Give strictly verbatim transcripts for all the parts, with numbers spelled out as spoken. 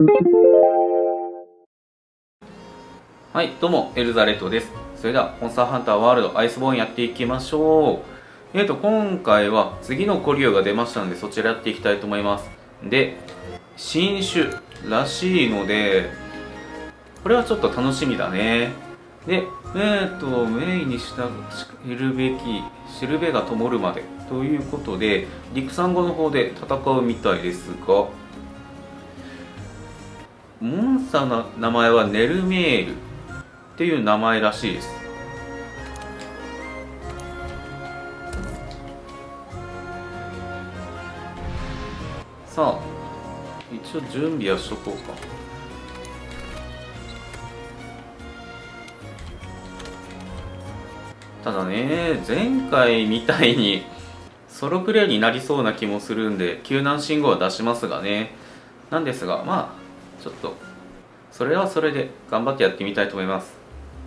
はい、どうも、エルザレットです。それでは、モンスターハンターワールドアイスボーンやっていきましょう。えーと、今回は次のコリオが出ましたので、そちらやっていきたいと思います。で、新種らしいので、これはちょっと楽しみだね。で、えーと、メイにした知るべき、知るべが灯るまでということで、陸産語の方で戦うみたいですが、モンスターの名前はネルメールっていう名前らしいです。さあ、一応準備はしとこうか。ただね、前回みたいにソロプレイになりそうな気もするんで、救難信号は出しますがね。なんですが、まあちょっとそれはそれで頑張ってやってみたいと思います。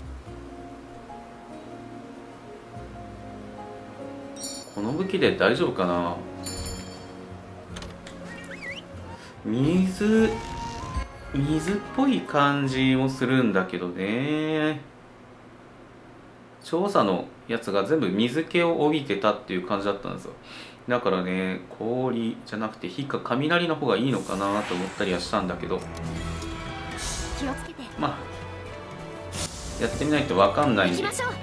この武器で大丈夫かな。水水っぽい感じもするんだけどね。調査のやつが全部水気を帯びてたっていう感じだったんですよ。だからね、氷じゃなくて火か雷の方がいいのかなと思ったりはしたんだけど、 気をつけて。 まあやってみないと分かんないんで。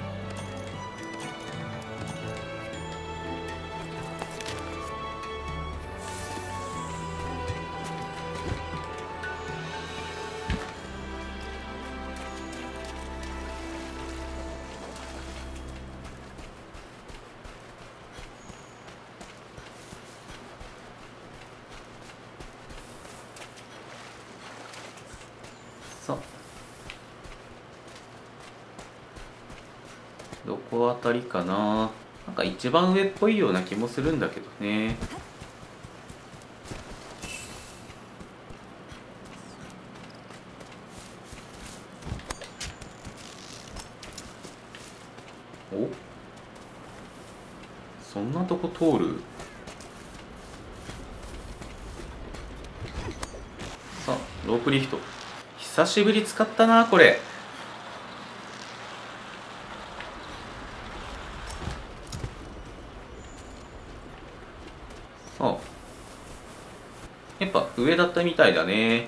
さあ、どこあたりかな。なんか一番上っぽいような気もするんだけどね。お、そんなとこ通る。さあ、ロープリフト久しぶり使ったなこれ。さあ、やっぱ上だったみたいだね。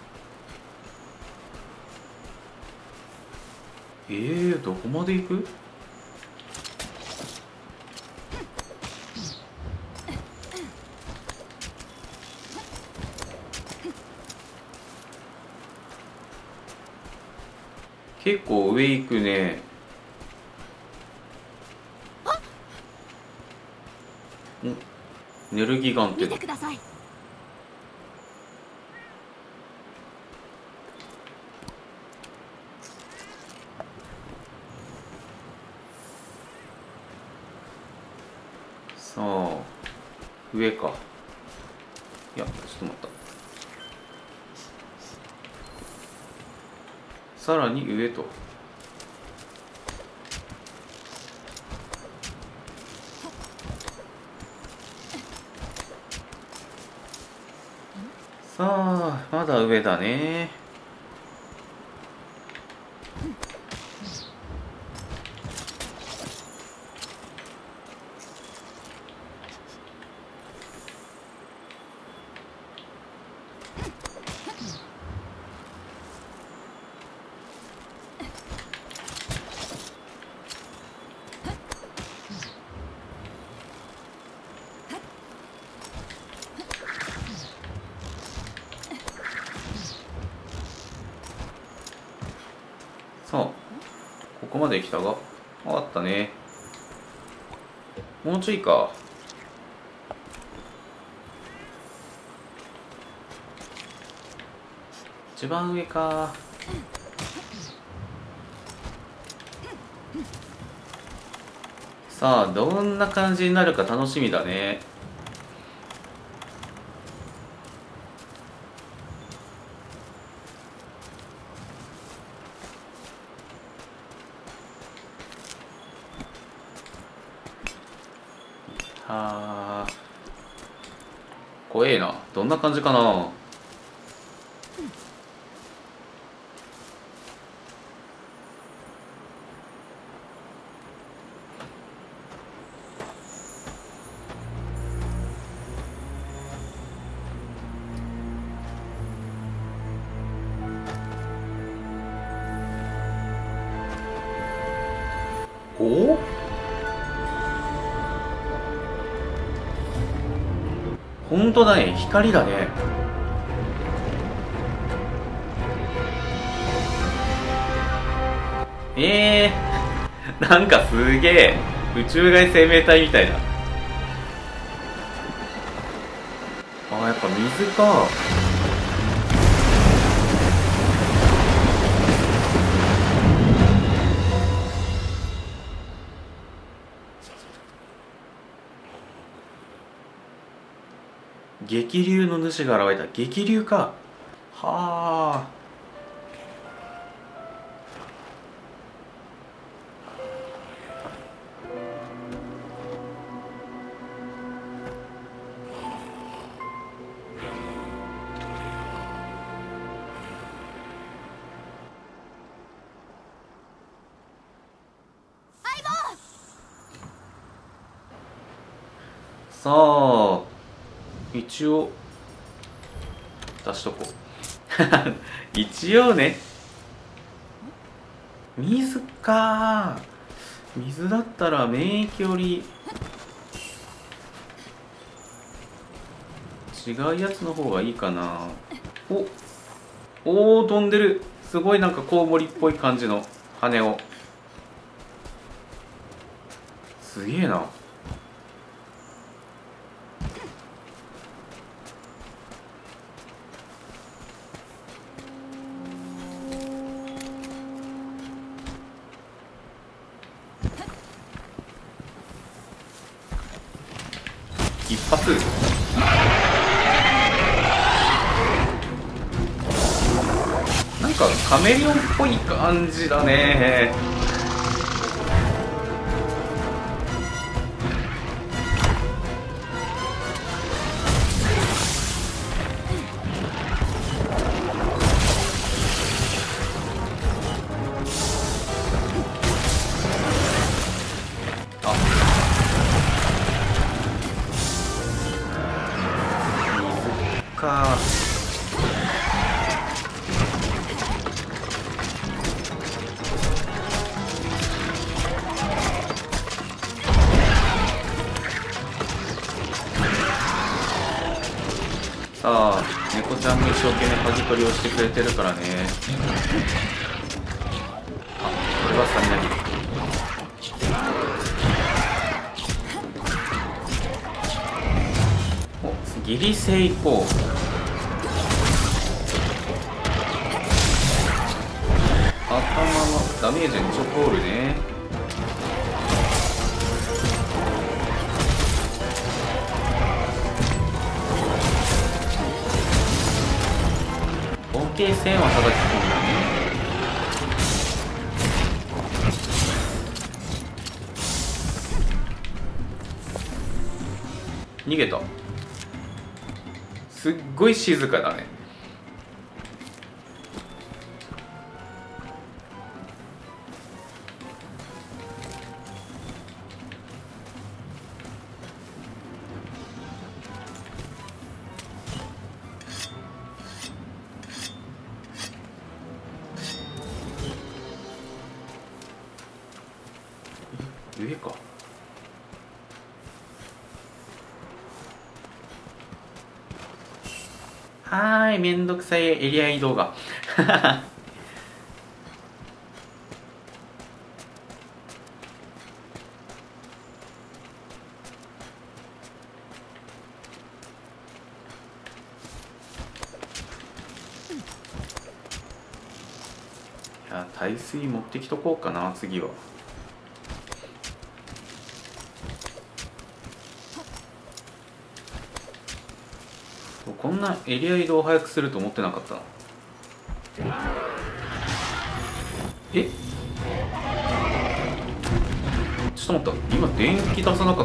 えー、どこまで行く？結構上行くね。ん、ネルギガンって見てください。 さあ、上か。いや、ちょっと待った。さらに上と。さあ、まだ上だね。さあ、ここまで来たが、あったね。もうちょいか。一番上か。さあ、どんな感じになるか楽しみだね。はあ、怖えな。どんな感じかな。 お、本当だね、光だね。えー、なんかすげえ宇宙外生命体みたいな。あー、やっぱ水か。激流の主が現れた。激流か。はあ。さあ、一応出しとこう一応ね。水か。水だったら免疫より違うやつの方がいいかな。おおー、飛んでる。すごいなんかコウモリっぽい感じの羽を。すげえな。一発。なんかカメレオンっぽい感じだね。か。さあ、猫ちゃんも一生懸命鍵取りをしてくれてるからね。あ、これはサミナギ。お、ギリ成功。頭のダメージにちょ通るね。合計せんは叩き込んだね。逃げた。すっごい静かだね。上か。はーい、めんどくさいエリア移動がいや、耐水持ってきとこうかな、次は。こんなエリア移動を早くすると思ってなかったな。え、ちょっと待った、今電気出さなかった。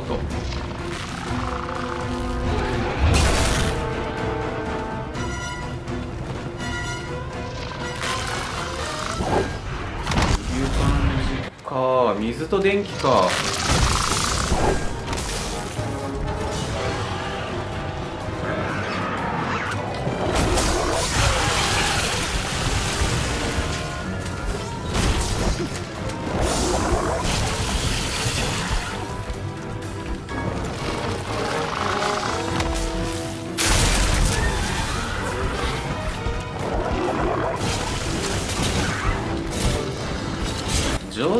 いう感じか。水と電気か。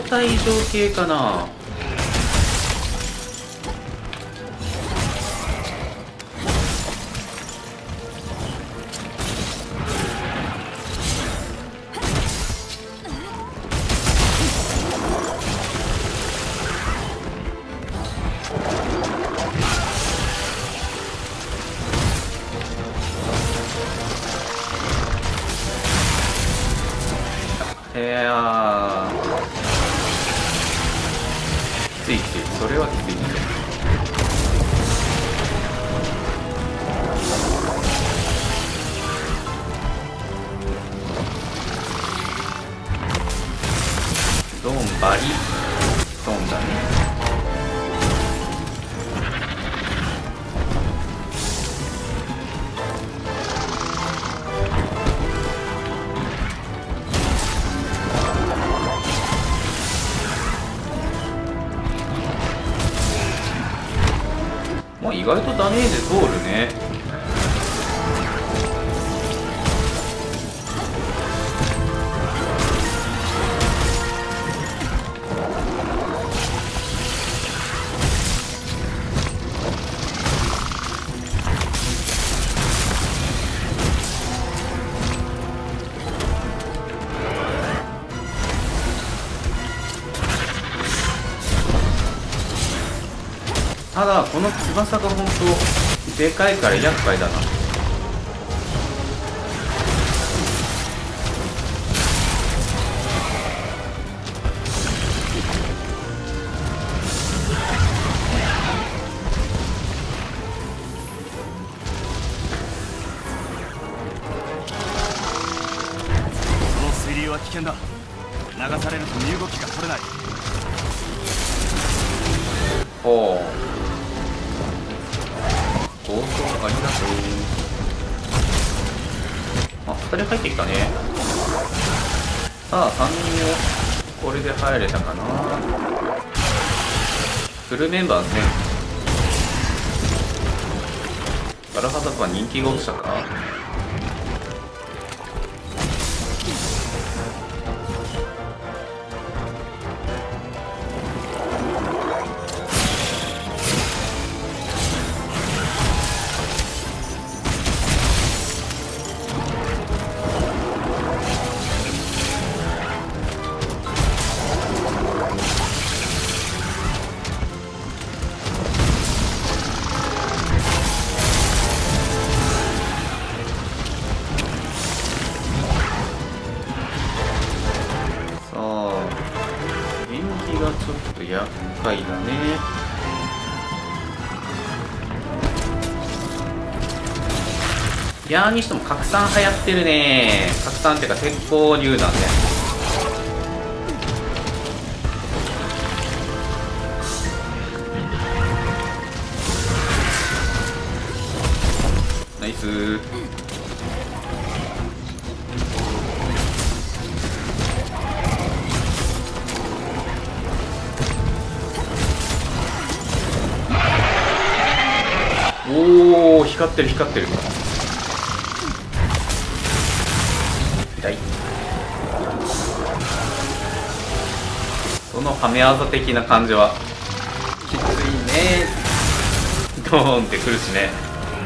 退場系かな。いやーきついきつい、それはきついね。ドンバリドンだね。まあ意外とダメージ通るね。ただこの翼が本当でかいから厄介だな。 その水流は危険だ。流されると身動きが取れない。 ほう、交渉ありがとう。あ、ふたり入ってきたね。さあさんにんめこれで入れたかな。フルメンバーですね。ガラハザクは人気が落ちたか。ちょっと厄介だね。いやーにしても拡散流行ってるね。拡散っていうか鉄鋼榴弾ね。ナイスー。おお、光ってる光ってる。痛い。そのはめ技的な感じはきついね。ドーンってくるしね。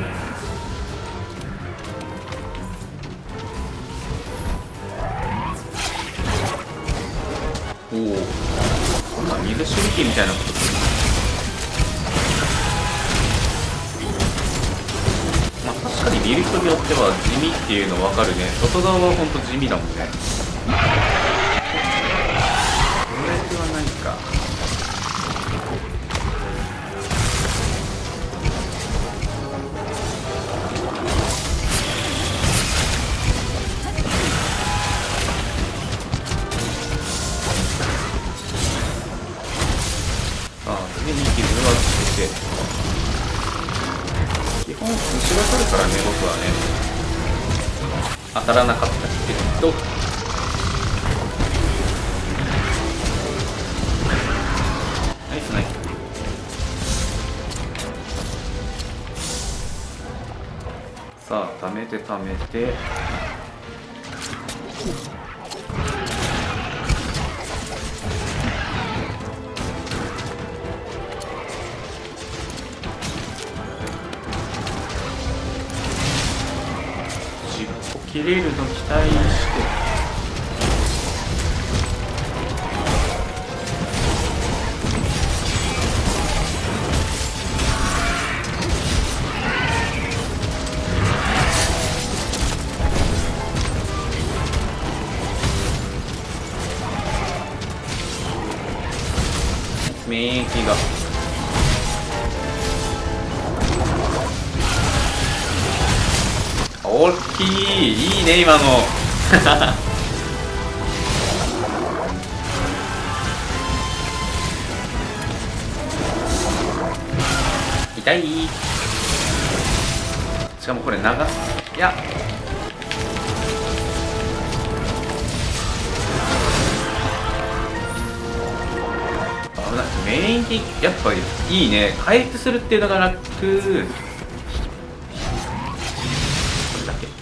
おお、そんな水しぶきみたいなことする。確かに見る人によっては地味っていうの分かるね。外側はほんと地味だもんね。これではないか。さあ次に傷はつけて、基本虫が来るからね。僕はね当たらなかったけど、ナイスナイス。さあ貯めて貯めて、 切れるの期待して免疫が大きい。いいね今の痛い。しかもこれ長すいや危ない。免疫やっぱりいいね。回復するっていうのが楽。これだけ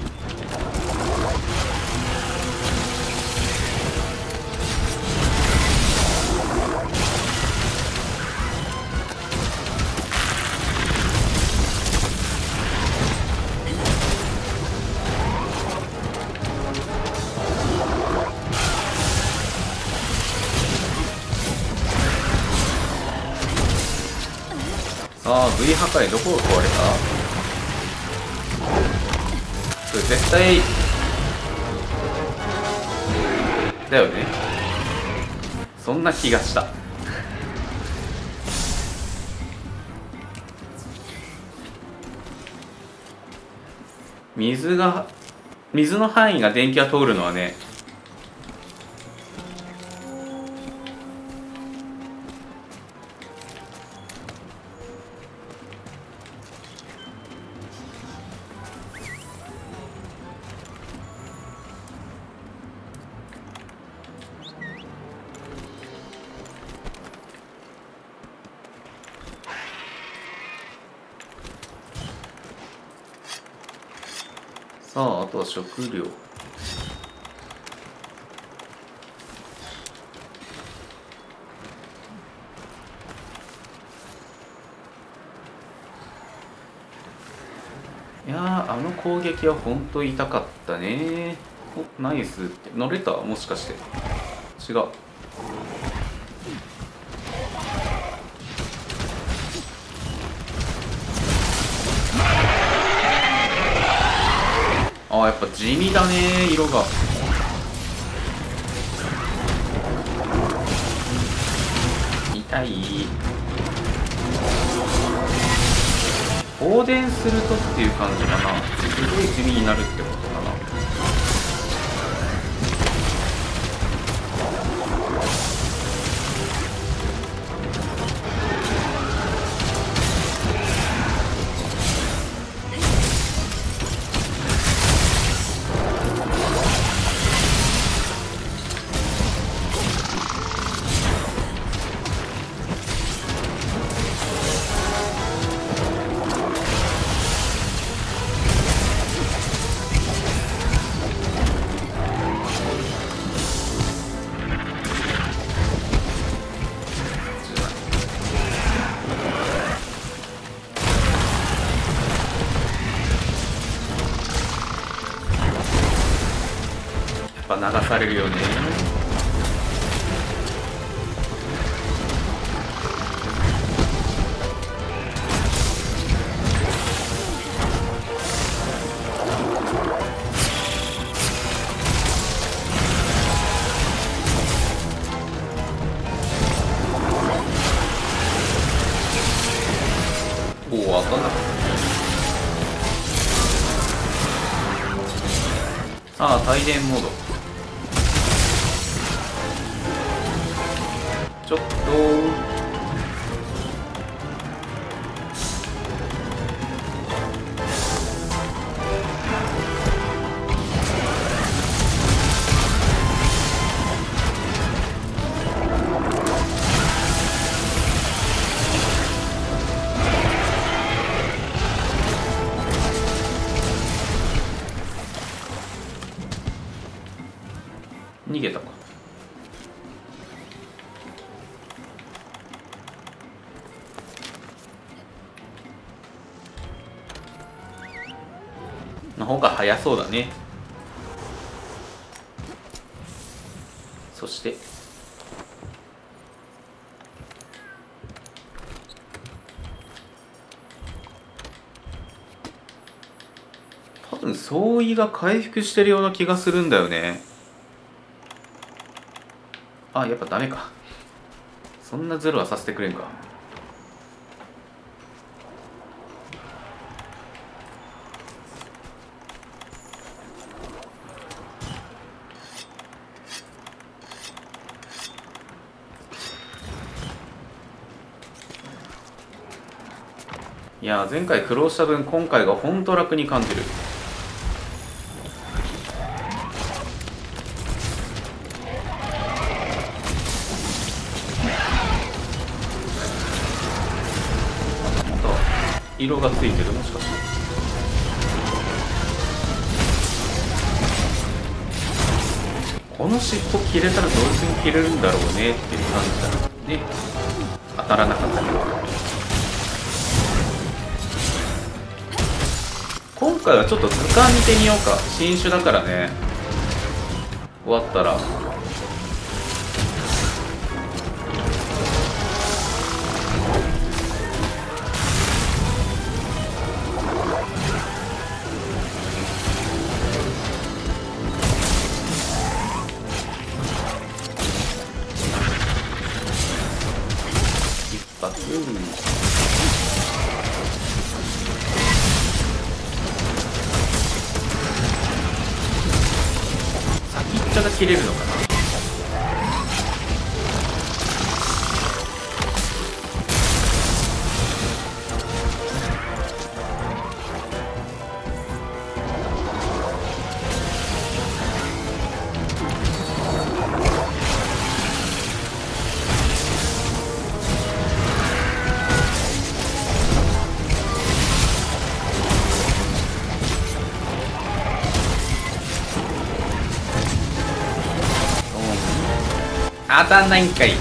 さあ V 破壊どこが壊れた？これ絶対だよね。そんな気がした水が水の範囲が電気が通るのはねさあ、あとは食料。いやー、あの攻撃は本当痛かったね。お、ナイスって。乗れた？もしかして。違う。あー、やっぱ地味だね、色が。痛い。放電するとっていう感じかな。すごい地味になるってことかな。やっぱ流されるよね。おお、当たんなかった。さあ、帯電モード。ちょっと逃げたか。の方が早そうだね。 そして多分相違が回復してるような気がするんだよね。あ、やっぱダメか。そんなズルはさせてくれんか。いやー、前回苦労した分今回がほんと楽に感じる。色がついてる、もしかして。この尻尾切れたらどういうふうに切れるんだろうねっていう感じだね。当たらなかったけど、今回はちょっと図鑑見てみようか。新種だからね。終わったら一発。先っちょが切れるのかな。当たんないんかい。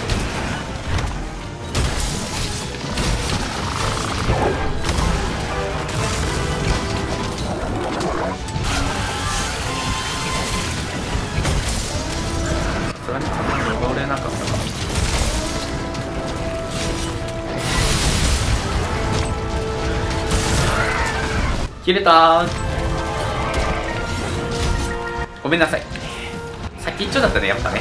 それに登れなかったか。切れたー。ごめんなさい。先っちょだったね、やっぱね。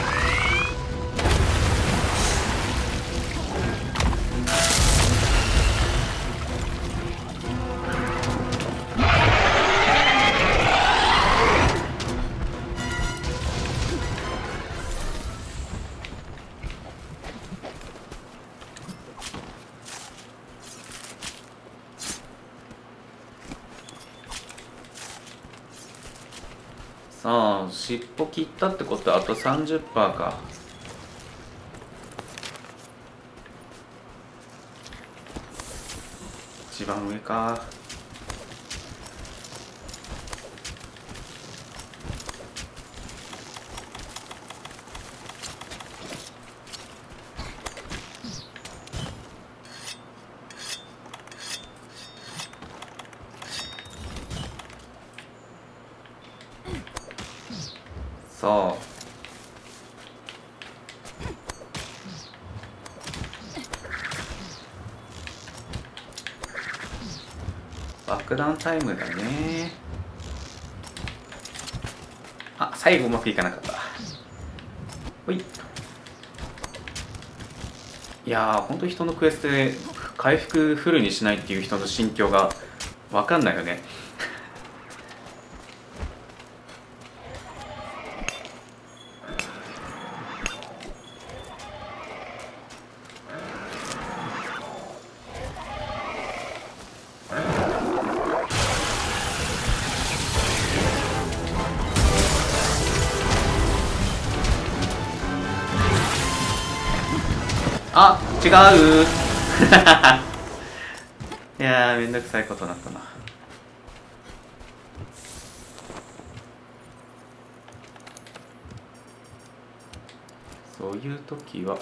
さあ、尻尾切ったってことはあと さんじゅっパーセント か。一番上か。そう爆弾タイムだね。あ、最後うまくいかなかった。ほい。いやー、ほんと人のクエストで回復フルにしないっていう人の心境が分かんないよね。あ、違ういやー、めんどくさいことになったな。そういう時は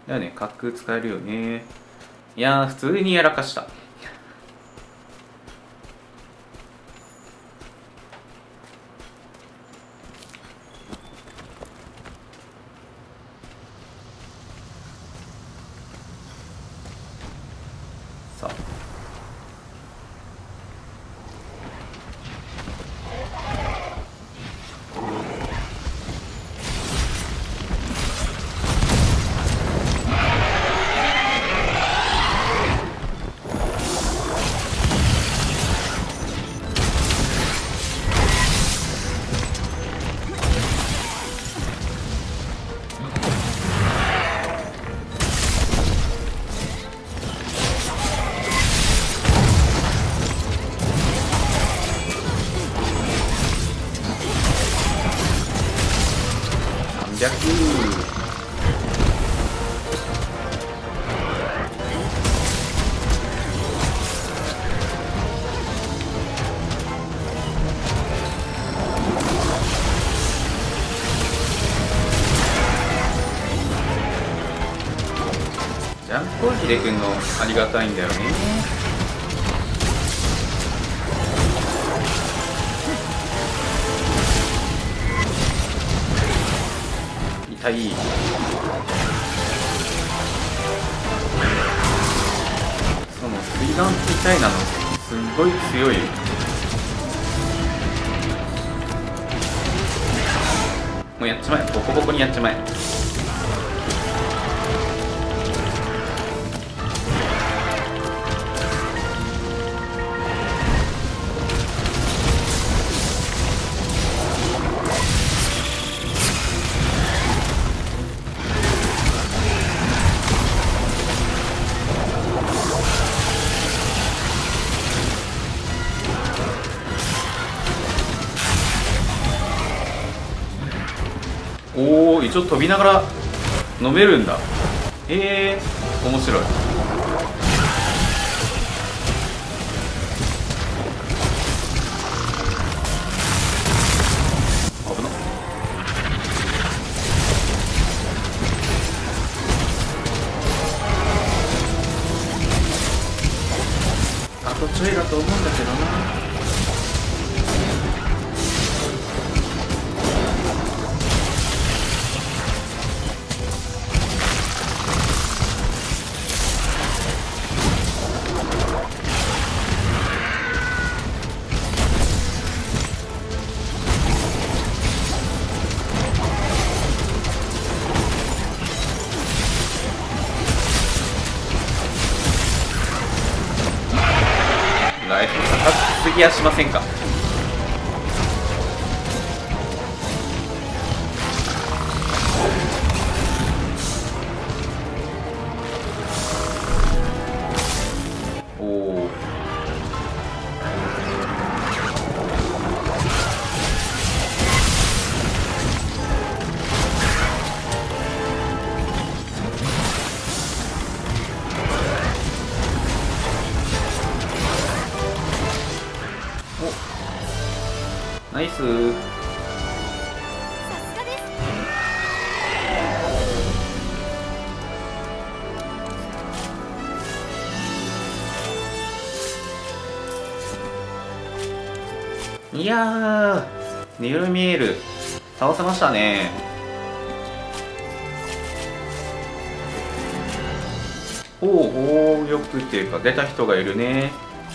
だよね、角使えるよね。いやー普通にやらかした。さあさんびゃく。ジャンプ攻撃でくんのありがたいんだよね。痛い。その水弾みたいなのすんごい強い。もうやっちまえ、ボコボコにやっちまえ。おお、一応飛びながら飲めるんだ。えー、面白い。危なっ。あとちょいだと思うんだけどな。ライフ高すぎやしませんか。おお。ナイスー。 さすがです。 いやー、ネルミエール倒せましたね。おお、およくっていうか出た人がいるね。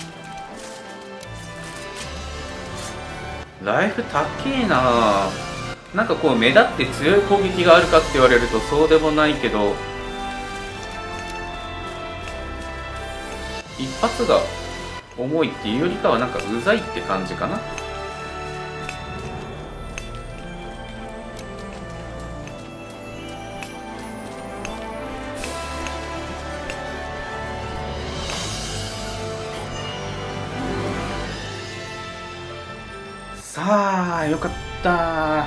ライフ高えな。なんかこう目立って強い攻撃があるかって言われるとそうでもないけど、一発が重いっていうよりかはなんかうざいって感じかな。さあよかったー。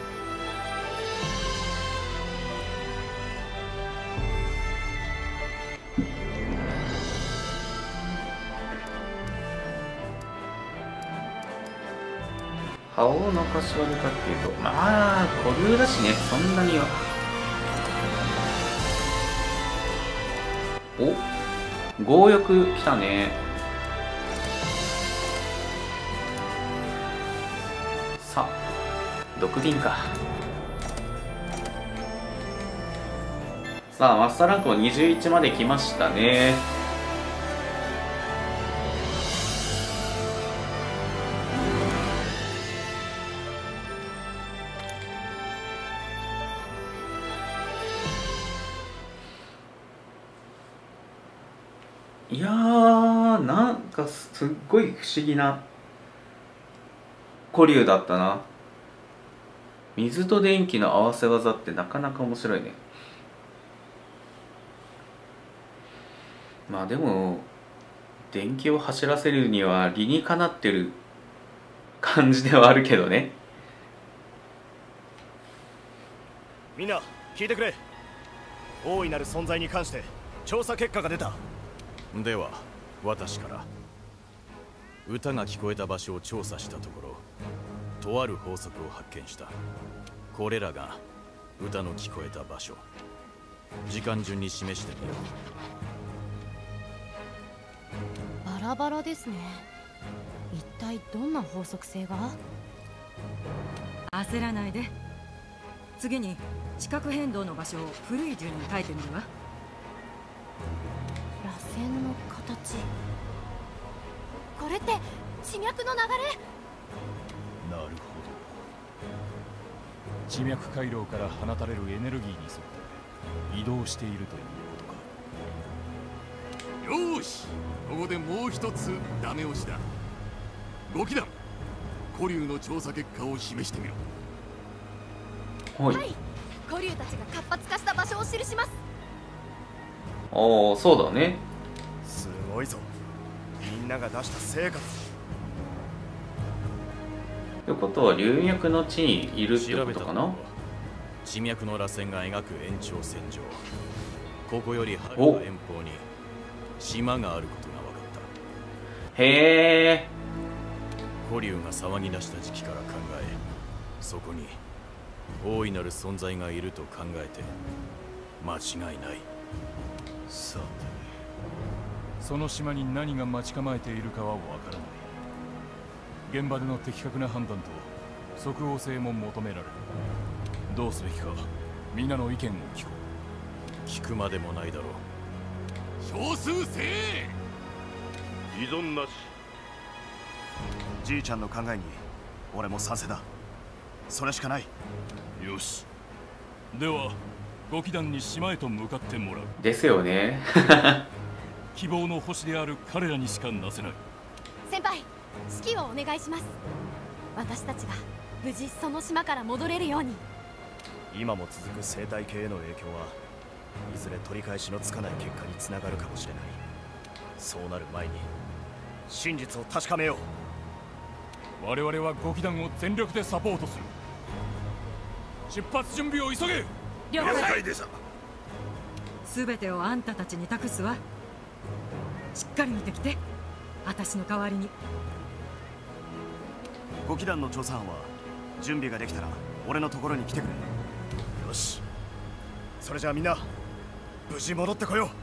覇王の柏木かっていうと、まあ古流だしね、そんなには。 お、強欲きたね。さあ毒瓶か。さあマスターランクもにじゅういちまで来ましたね。いやー、なんかすっごい不思議な古流だったな。水と電気の合わせ技ってなかなか面白いね。まあでも電気を走らせるには理にかなってる感じではあるけどね。 みんな聞いてくれ。大いなる存在に関して調査結果が出た。では私から歌が聞こえた場所を調査したところ、とある法則を発見した。これらが歌の聞こえた場所。時間順に示してみよバラバラですね。一体どんな法則性が？ 焦らないで。次に地殻変動の場所を古い順に書いてみるわ。 螺旋の形。これって地脈の流れ？ なるほど。地脈回廊から放たれるエネルギーに沿って移動しているということか。 よーし、ここでもう一つダメ押しだ。ご騎団、古流の調査結果を示してみろ。 はい、 はい、古流たちが活発化した場所を記します。 ああそうだね。 すごいぞ、みんなが出した成果だ。 ってことは流脈の地にいるってことかな。 地脈の螺旋が描く延長線上、ここよりはるか遠方に島があることが分かった。 へえ。 古流が騒ぎ出した時期から考え、そこに大いなる存在がいると考えて間違いない。 さて、その島に何が待ち構えているかは分からない。現場での的確な判断と即応性も求められる。どうすべきか、みんなの意見を聞こう。聞くまでもないだろう。 少数精依存なし。 じいちゃんの考えに俺も賛成だ。それしかない。 よし、ではご騎団に島へと向かってもらう。 ですよね。 希望の星である彼らにしかなせない。 先輩、指揮をお願いします。私たちが無事その島から戻れるように。 今も続く生態系への影響はいずれ取り返しのつかない結果につながるかもしれない。そうなる前に真実を確かめよう。我々はご騎団を全力でサポートする。出発準備を急げ。 了解でさ。 全てをあんたたちに託すわ。しっかり見てきて、私の代わりに。 ご騎団の調査班は準備ができたら俺のところに来てくれ。よし、それじゃあみんな無事戻ってこよう。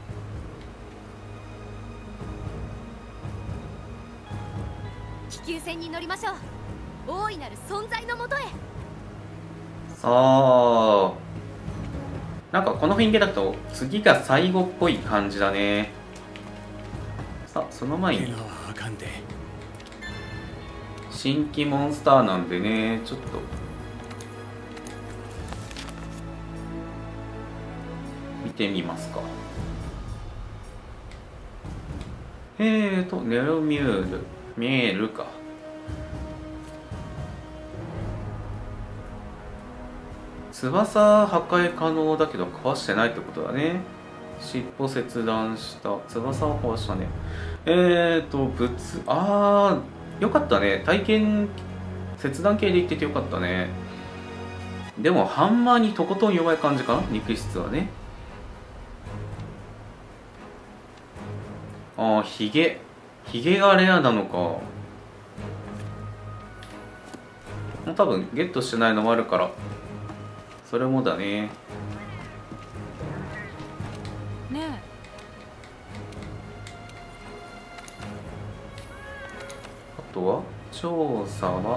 気球船に乗りましょう。大いなる存在のもとへ。 さあ、なんかこの雰囲気だと次が最後っぽい感じだね。さあその前に新規モンスターなんでね、ちょっと見てみますか。えーとネロミュール見えるか。翼破壊可能だけど壊してないってことだね。尻尾切断した。翼を壊したね。えーと物、あーよかったね。体験切断系でいっててよかったね。でもハンマーにとことん弱い感じかな、肉質はね。ああ、ヒゲヒゲがレアなのか。もう多分ゲットしてないのもあるからそれもだね。 ねえ、 とは調査は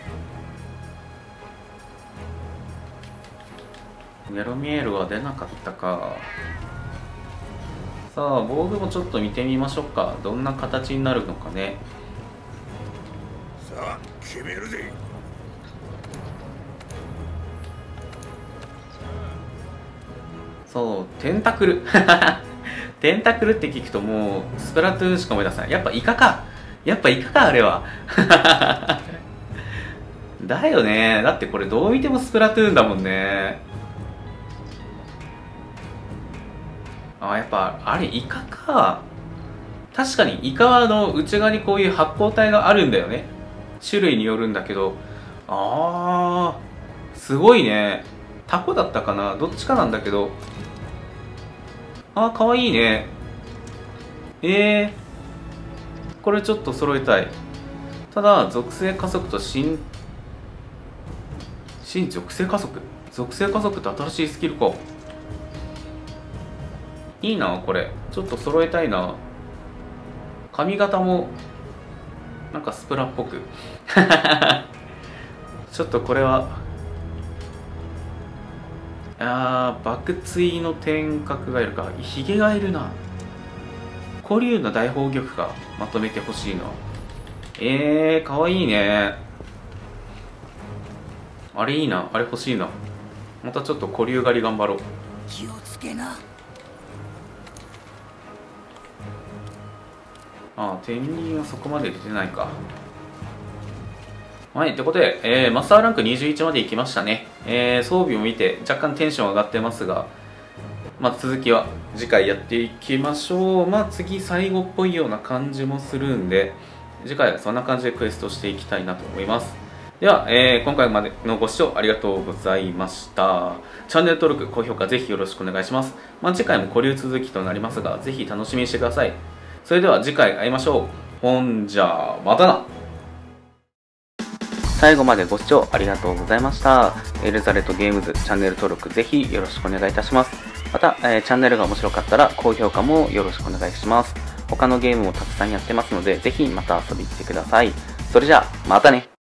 メロミエールは出なかったか。さあ防具もちょっと見てみましょうか。どんな形になるのかね。 さあ決めるぜ。 そうテンタクルテンタクルって聞くともうスプラトゥーンしか思い出せない。やっぱイカか。やっぱイカかあれはだよね。だってこれどう見てもスプラトゥーンだもんね。あ、やっぱあれイカか。確かにイカはあの内側にこういう発光体があるんだよね。種類によるんだけど、あーすごいね。タコだったかな、どっちかなんだけど、あーかわいいね。えー、これちょっと揃えたい。ただ属性加速と新新属性加速属性加速って新しいスキルか。いいなこれ。ちょっと揃えたいな。髪型もなんかスプラっぽくちょっとこれはあー爆追の天角がいるか、ヒゲがいるな。古竜の大宝玉か、まとめてほしいな。えー、かわいいね。あれいいな、あれ欲しいな。またちょっと古竜狩り頑張ろう。 気をつけな。 ああ、天人はそこまで出てないか。はい、ということで、えー、マスターランクにじゅういちまで行きましたね。えー、装備を見て若干テンション上がってますが、まあ、続きは次回やっていきましょう。まあ、次最後っぽいような感じもするんで、次回はそんな感じでクエストしていきたいなと思います。では、えー、今回までのご視聴ありがとうございました。チャンネル登録、高評価ぜひよろしくお願いします。まあ、次回も古竜続きとなりますが、ぜひ楽しみにしてください。それでは次回会いましょう。ほんじゃまたな。最後までご視聴ありがとうございました。エルザレットゲームズチャンネル登録ぜひよろしくお願いいたします。また、えー、チャンネルが面白かったら高評価もよろしくお願いします。他のゲームもたくさんやってますので、ぜひまた遊びに来てください。それじゃあ、またね。